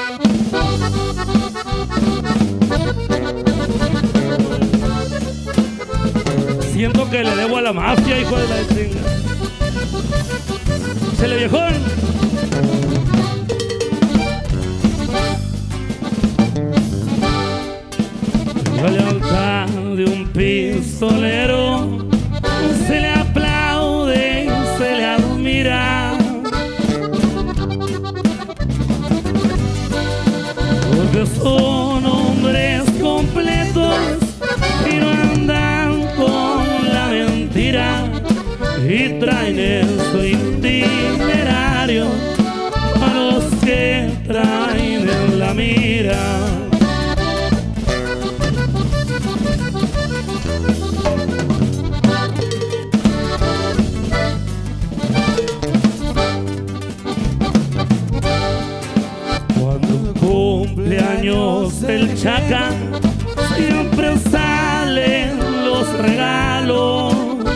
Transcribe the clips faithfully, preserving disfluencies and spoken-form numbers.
Siento que le debo a la mafia, hijo de la chinga. Chele, viejón. La lealtad de un pistolero se le aplaude y se le admira, porque son hombres completos y no andan con la mentira, y traen en su itinerario a los que traen en la mira. Cuando cumpleaños el Chaca, siempre salen los regalos.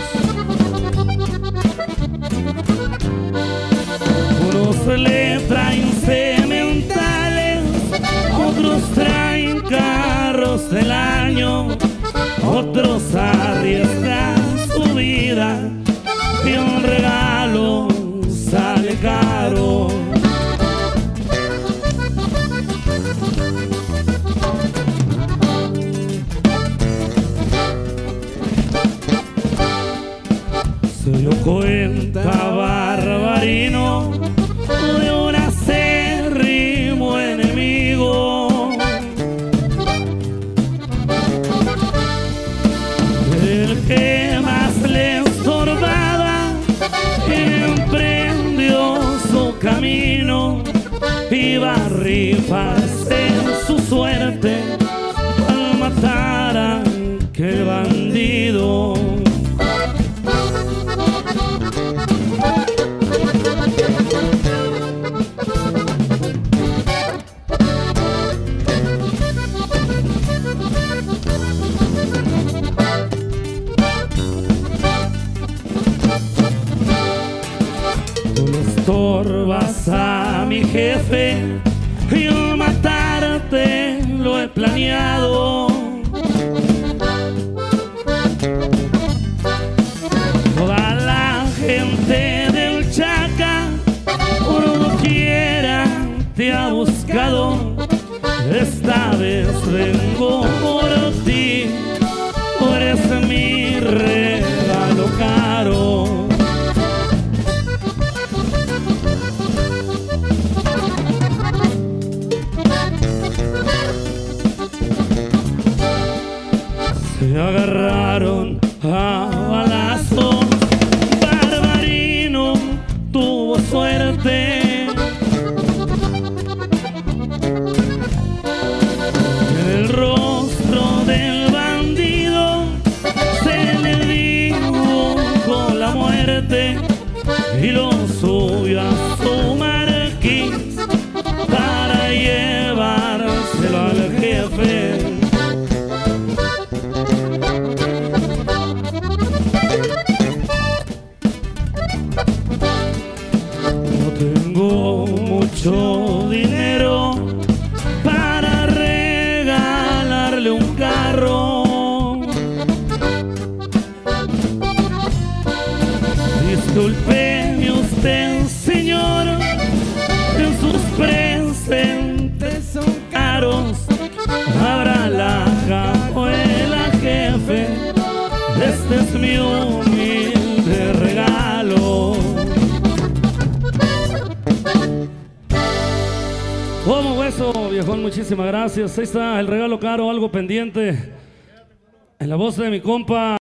Unos le traen sementales, otros traen carros del año, otros arriesgan su vida y un regalo sale caro. Se dio cuenta Barbarino de un acérrimo enemigo, el que más le estorbaba emprendió su camino, iba a rifarse su suerte al matar a aquel bandido. Tú le estorbas a mi jefe, yo matarte lo he planeado. Toda la gente del Chaca por doquiera te ha buscado. Esta vez vengo por ti, tú eres mi regalo caro. Se agarraron a balazos, Barbarino tuvo suerte. En el rostro del bandido se le dibujó la muerte y lo subió a su marquís para llevárselo al jefe. Tengo mucho dinero para regalarle un carro. Discúlpeme usted, señor, en sus presentes son caros. Abra la cajuela, jefe, este es mi humilde regalo. ¿Cómo hueso, viejón? Muchísimas gracias. Ahí está el regalo caro, algo pendiente. En la voz de mi compa